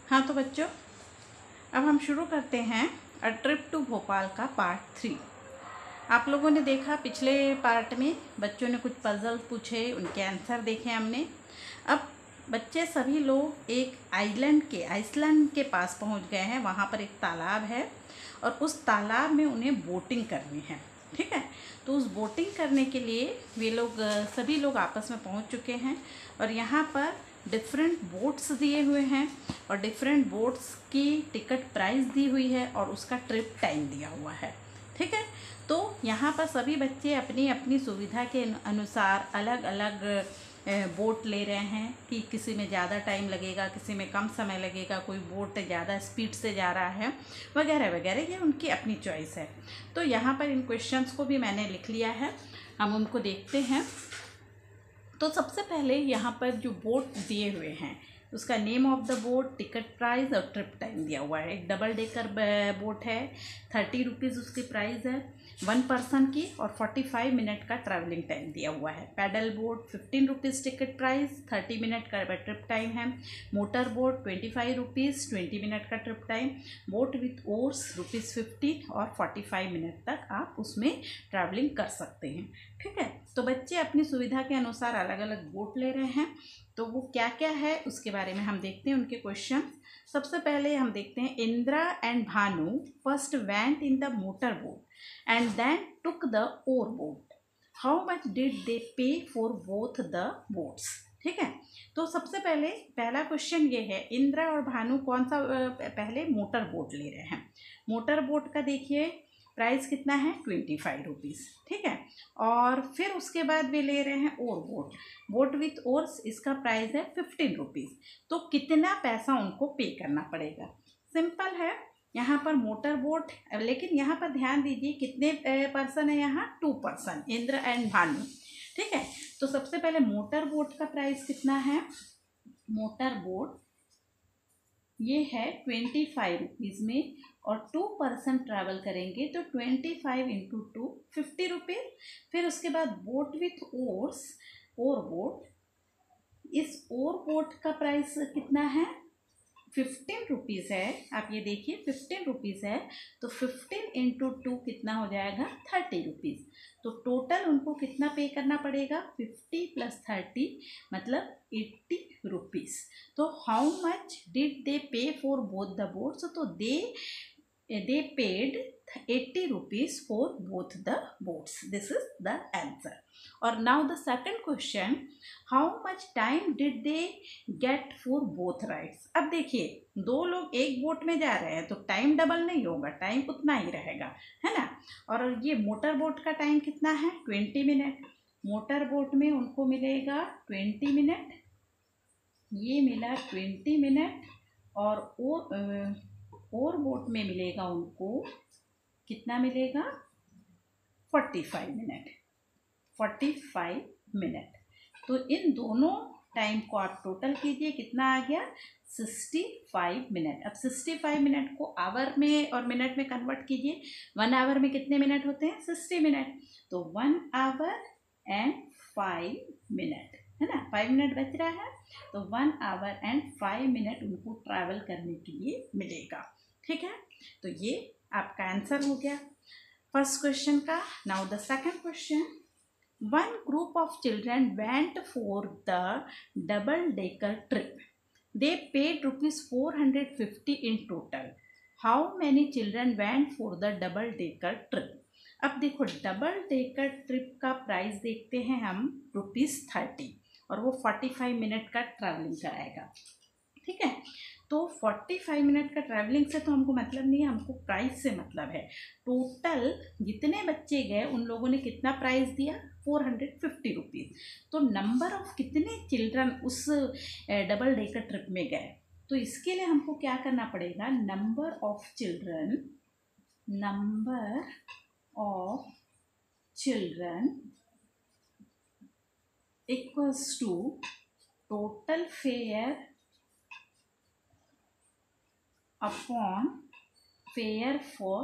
हाँ तो बच्चों, अब हम शुरू करते हैं अ ट्रिप टू भोपाल का पार्ट 3। आप लोगों ने देखा पिछले पार्ट में बच्चों ने कुछ पजल पूछे, उनके आंसर देखे हमने। अब बच्चे सभी लोग एक आइसलैंड के पास पहुंच गए हैं। वहाँ पर एक तालाब है और उस तालाब में उन्हें बोटिंग करनी है। ठीक है, तो उस बोटिंग करने के लिए वे लोग सभी लोग आपस में पहुंच चुके हैं और यहाँ पर डिफरेंट बोट्स दिए हुए हैं और डिफरेंट बोट्स की टिकट प्राइस दी हुई है और उसका ट्रिप टाइम दिया हुआ है। ठीक है, तो यहाँ पर सभी बच्चे अपनी अपनी सुविधा के अनुसार अलग अलग बोट ले रहे हैं कि किसी में ज़्यादा टाइम लगेगा, किसी में कम समय लगेगा, कोई बोट ज़्यादा स्पीड से जा रहा है वगैरह वगैरह, ये उनकी अपनी चॉइस है। तो यहाँ पर इन क्वेश्चंस को भी मैंने लिख लिया है, हम उनको देखते हैं। तो सबसे पहले यहाँ पर जो बोट दिए हुए हैं उसका name of the boat, ticket price और ट्रिप टाइम दिया हुआ है। एक डबल डेकर बोट है, 30 रुपीज़ उसकी प्राइस है 1 पर्सन की और 45 मिनट का ट्रैवलिंग टाइम दिया हुआ है। Paddle boat 15 rupees ticket price, 30 minute का ट्रिप टाइम है। मोटर बोट 25 रुपीज़, 20 मिनट का trip time. Boat with oars ₹15 और 45 मिनट तक आप उसमें ट्रैवलिंग कर सकते हैं। ठीक है, तो बच्चे अपनी सुविधा के अनुसार अलग अलग बोट ले रहे हैं। तो वो क्या क्या है उसके बारे में हम देखते हैं, उनके क्वेश्चन। सबसे पहले हम देखते हैं, Indira and Bhanu first went in the motor boat and then took the oar boat. How much did they pay for both the boats. ठीक है, तो सबसे पहले पहला क्वेश्चन ये है, इंदिरा और भानु कौन सा पहले मोटर बोट ले रहे हैं। मोटर बोट का देखिए प्राइस कितना है, 25 रुपीज़। ठीक है, और फिर उसके बाद वे ले रहे हैं oar boat, boat with oars, इसका प्राइस है 15 रुपीज़। तो कितना पैसा उनको पे करना पड़ेगा। सिंपल है, यहाँ पर मोटर बोट, लेकिन यहाँ पर ध्यान दीजिए कितने पर्सन है यहाँ, 2 पर्सन, इंद्र एंड भानु। ठीक है, तो सबसे पहले मोटर बोट का प्राइस कितना है। मोटर बोट ये है 25 रुपीज़ में और 2 पर्सन ट्रैवल करेंगे तो 25 इंटू 2 50 रुपीज़। फिर उसके बाद boat with oars, oar boat, इस ओर बोट का प्राइस कितना है, 15 रुपीज़ है। आप ये देखिए 15 रुपीज़ है, तो 15 इंटू 2 कितना हो जाएगा, 30 रुपीज़। तो टोटल उनको कितना पे करना पड़ेगा, 50 + 30 मतलब 80 रुपीज़। तो how much did they pay for both the boats, तो they paid 80 rupees for both the boats. This is the answer. Or now the second question, how much time did they get for both rides. अब देखिए दो लोग एक boat में जा रहे हैं तो टाइम डबल नहीं होगा, टाइम उतना ही रहेगा, है ना। और ये मोटर बोट का टाइम कितना है, 20 मिनट। मोटर बोट में उनको मिलेगा 20 मिनट, ये मिला 20 मिनट, और बोट में मिलेगा उनको कितना मिलेगा, 45 मिनट, 45 मिनट। तो इन दोनों टाइम को आप टोटल कीजिए, कितना आ गया, 65 मिनट। अब 65 मिनट को आवर में और मिनट में कन्वर्ट कीजिए। 1 आवर में कितने मिनट होते हैं, 60 मिनट। तो 1 आवर एंड 5 मिनट, है ना, 5 मिनट बच रहा है। तो 1 आवर एंड 5 मिनट उनको ट्रैवल करने के लिए मिलेगा। ठीक है, तो ये आपका आंसर हो गया फर्स्ट क्वेश्चन का। Now the second question, one group of children went for the double decker trip, they paid ₹450 in total. How many children went for the double decker trip. अब देखो डबल डेकर ट्रिप का price देखते हैं हम, ₹30 और वो 45 minute का travelling कराएगा। ठीक है, तो 45 मिनट का ट्रैवलिंग से तो हमको मतलब नहीं है, हमको प्राइस से मतलब है। टोटल जितने बच्चे गए उन लोगों ने कितना प्राइस दिया, 450 रुपीज़। तो नंबर ऑफ कितने चिल्ड्रन उस डबल डेकर ट्रिप में गए, तो इसके लिए हमको क्या करना पड़ेगा, number of children equals to total fare upon fare for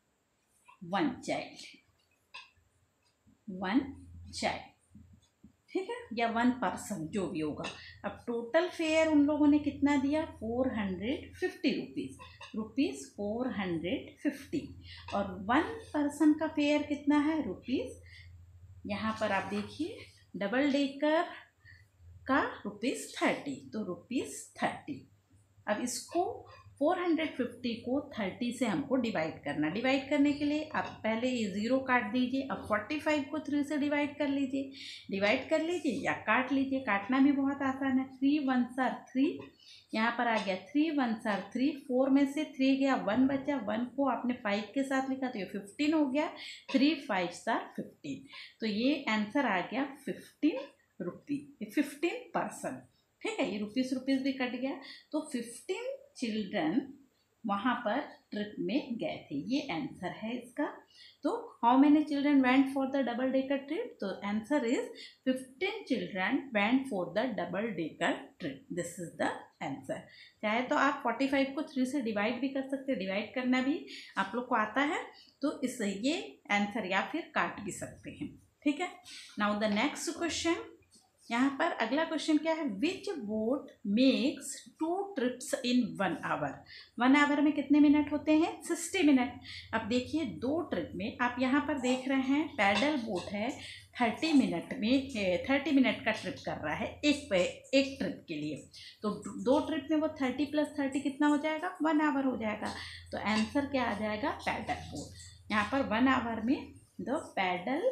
one child. ठीक है, या 1 पर्सन जो भी होगा। अब टोटल फेयर उन लोगों ने कितना दिया, 450 रुपीज़ 450। और 1 पर्सन का फेयर कितना है, रुपीज़, यहाँ पर आप देखिए डबल डेकर का ₹30, तो ₹30। अब इसको 450 को 30 से हमको डिवाइड करना। डिवाइड करने के लिए आप पहले ये 0 काट दीजिए, अब 45 को 3 से डिवाइड कर लीजिए, या काट लीजिए। काटना भी बहुत आसान है। 3 1s are 3, यहाँ पर आ गया 3 1s are 3, 4 में से 3 गया, 1 बचा, 1 को आपने 5 के साथ लिखा तो ये 15 हो गया, 3 5s are 15। तो ये आंसर आ गया 15 रुपये, 15 पर्सन। ठीक है, ये रुपीज़ भी कट गया। तो 15 चिल्ड्रन वहाँ पर ट्रिप में गए थे, ये आंसर है इसका। तो how many children went for the double decker trip, तो answer is 15 children went for the double decker trip, this is the answer. चाहे तो आप 45 को 3 से डिवाइड भी कर सकते हैं, डिवाइड करना भी आप लोग को आता है, तो इससे ये आंसर, या फिर काट भी सकते हैं। ठीक है, नाउ द नेक्स्ट क्वेश्चन, यहाँ पर अगला क्वेश्चन क्या है, which boat makes 2 trips in 1 hour. 1 hour में कितने मिनट होते हैं, 60 मिनट। अब देखिए 2 ट्रिप में, आप यहाँ पर देख रहे हैं पैडल बोट है, 30 मिनट में 30 मिनट का ट्रिप कर रहा है एक ट्रिप के लिए। तो 2 ट्रिप में वो 30 + 30 कितना हो जाएगा, 1 आवर हो जाएगा। तो आंसर क्या आ जाएगा, पैडल बोट। यहाँ पर 1 आवर में द पैडल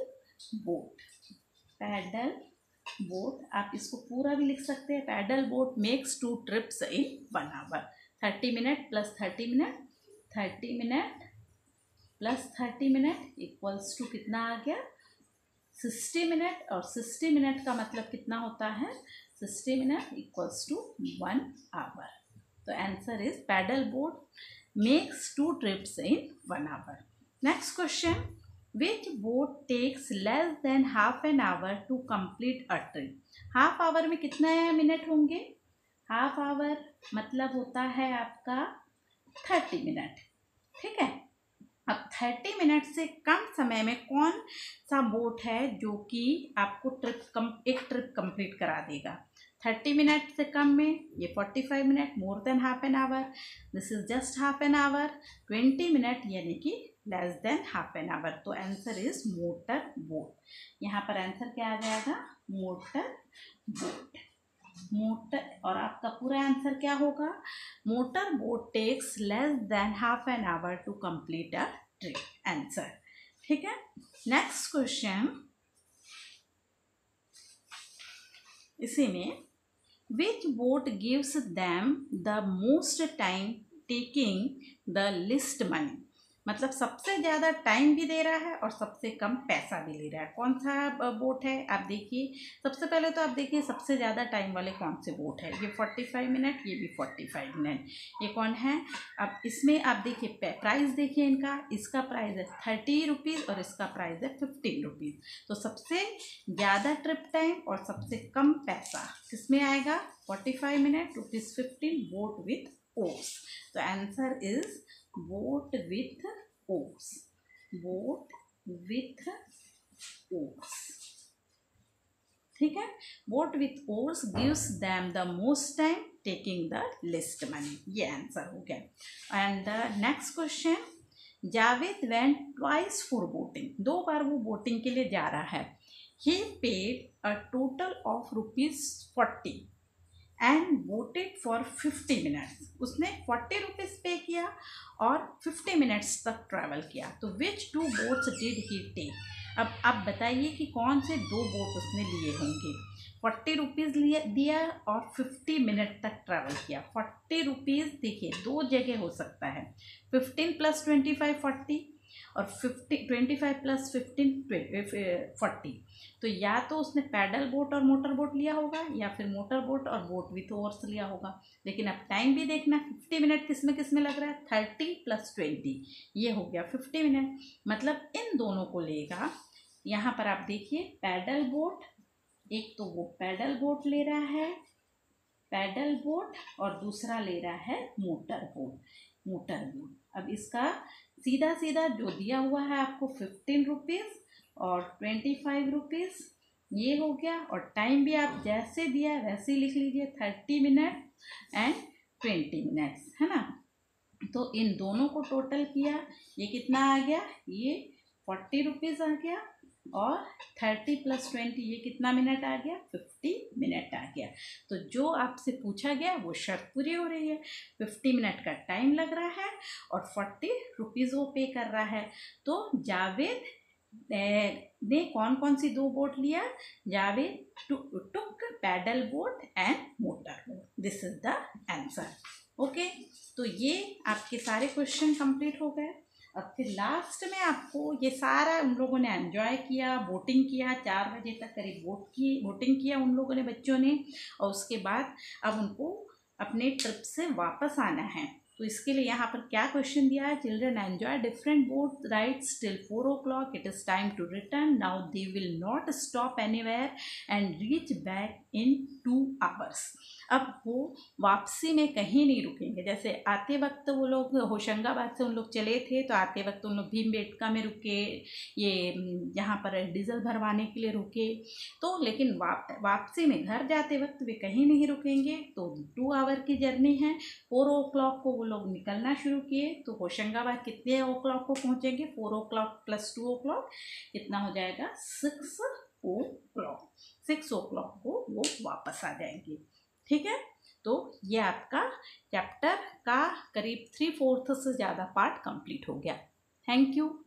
बोट, आप इसको पूरा भी लिख सकते हैं, paddle boat makes 2 trips in 1 hour. 30 minute + 30 minute, 30 minute + 30 minute equals to कितना आ गया, 60 मिनट। और 60 मिनट का मतलब कितना होता है, 60 मिनट इक्वल्स टू 1 आवर। तो answer is paddle boat makes 2 trips in 1 hour. Next question, Which boat takes less than half an hour to complete a trip? Half hour में कितना मिनट होंगे, हाफ आवर मतलब होता है आपका 30 minute. ठीक है, अब 30 मिनट से कम समय में कौन सा बोट है जो कि आपको एक ट्रिप कंप्लीट करा देगा। 30 मिनट से कम में ये 45 minute, more than half an hour this is just half an hour, 20 minute यानी कि less than half an hour. तो आंसर इज मोटर बोट। यहाँ पर आंसर क्या आ जाएगा, मोटर बोट। और आपका पूरा आंसर क्या होगा, motor boat takes less than half an hour to complete a trip, answer. ठीक है, नेक्स्ट क्वेश्चन इसी में, which boat gives them the most time taking the least money. मतलब सबसे ज़्यादा टाइम भी दे रहा है और सबसे कम पैसा भी ले रहा है, कौन सा बोट है। आप देखिए, सबसे पहले तो आप देखिए सबसे ज़्यादा टाइम वाले कौन से बोट है, ये 45 मिनट, ये भी 45 मिनट, ये कौन है। अब इसमें आप देखिए प्राइस देखिए इनका, इसका प्राइस है 30 रुपीज़ और इसका प्राइस है 15 रुपीज़। तो सबसे ज़्यादा ट्रिप टाइम और सबसे कम पैसा किसमें आएगा, 45 मिनट ₹15, बोट विथ ओर्स। तो answer is boat with oars, boat with oars. ठीक है, boat with oars gives them the most time taking the least money, ये आंसर हो गया। And the next question, Javed went twice for boating, 2 बार वो boating के लिए जा रहा है। He paid a total of ₹40 and boated for 50 minutes. उसने 40 रुपीज़ पे किया और 50 मिनट्स तक ट्रैवल किया। तो which 2 boats did he take. अब आप बताइए कि कौन से 2 बोट उसने लिए होंगे। 40 रुपीज़ दिया और 50 मिनट तक ट्रैवल किया। 40 रुपीज़ देखिए 2 जगह हो सकता है, 15 + 25 40 और 25 + 15 40। तो या तो उसने पैडल बोट और मोटर बोट लिया होगा या फिर मोटर बोट और बोट विथ ओर्स लिया होगा। लेकिन अब टाइम भी देखना, 50 मिनट किस में लग रहा है, 30 + 20 ये हो गया 50 मिनट, मतलब इन दोनों को लेगा। यहाँ पर आप देखिए पैडल बोट, एक तो वो पैडल बोट ले रहा है, पैडल बोट, और दूसरा ले रहा है मोटर बोट। अब इसका सीधा जो दिया हुआ है आपको 15 रुपीज़ और 25 रुपीज़ ये हो गया। और टाइम भी आप जैसे दिया वैसे ही लिख लीजिए, 30 मिनट एंड 20 मिनट्स, है ना। तो इन दोनों को टोटल किया, ये कितना आ गया, ये 40 रुपीज़ आ गया। और 30 + 20 ये कितना मिनट आ गया, 50 मिनट आ गया। तो जो आपसे पूछा गया वो शर्त पूरी हो रही है। 50 मिनट का टाइम लग रहा है और 40 रुपीज़ वो पे कर रहा है। तो जावेद ने कौन कौन सी 2 बोट लिया, Javed took paddle boat and motor boat. This is the answer. Okay, तो ये आपके सारे क्वेश्चन कंप्लीट हो गए। अब फिर लास्ट में आपको ये सारा उन लोगों ने एंजॉय किया, बोटिंग किया, 4 बजे तक करीब बोटिंग किया उन लोगों ने, बच्चों ने। और उसके बाद अब उनको अपने ट्रिप से वापस आना है। तो इसके लिए यहाँ पर क्या क्वेश्चन दिया है, children enjoy different boat rides till 4 o'clock, it is time to return, now they will not stop anywhere and reach back in 2 hours। अब वो वापसी में कहीं नहीं रुकेंगे। जैसे आते वक्त वो लोग होशंगाबाद से उन लोग चले थे, तो आते वक्त उन लोग भीमबेटका में रुके, ये यहाँ पर डीजल भरवाने के लिए रुके। तो लेकिन वापसी में घर जाते वक्त वे कहीं नहीं रुकेंगे। तो 2 hour की जर्नी है। 4 o'clock को वो लोग निकलना शुरू किए। तो होशंगाबाद कितने o'clock को पहुँचेंगे, 4 o'clock + 2 o'clock कितना हो जाएगा, 6 o'clock। 6 o'clock को वो वापस आ जाएंगे। ठीक है, तो ये आपका चैप्टर का करीब 3/4 से ज़्यादा पार्ट कंप्लीट हो गया। Thank you.